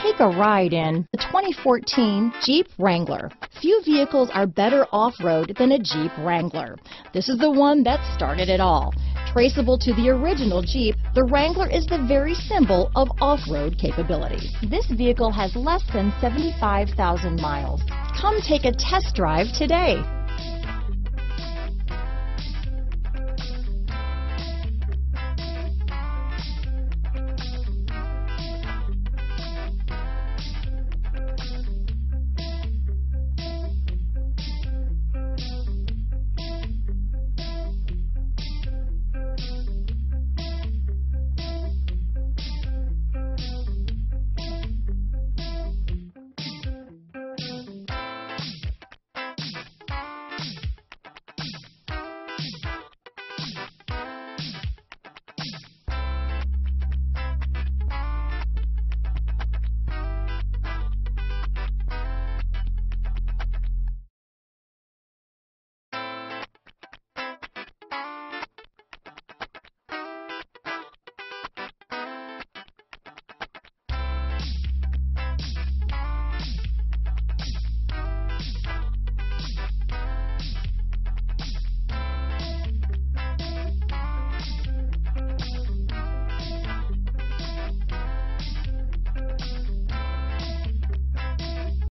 Take a ride in the 2014 Jeep Wrangler. Few vehicles are better off-road than a Jeep Wrangler. This is the one that started it all. Traceable to the original Jeep, the Wrangler is the very symbol of off-road capability. This vehicle has less than 75,000 miles. Come take a test drive today.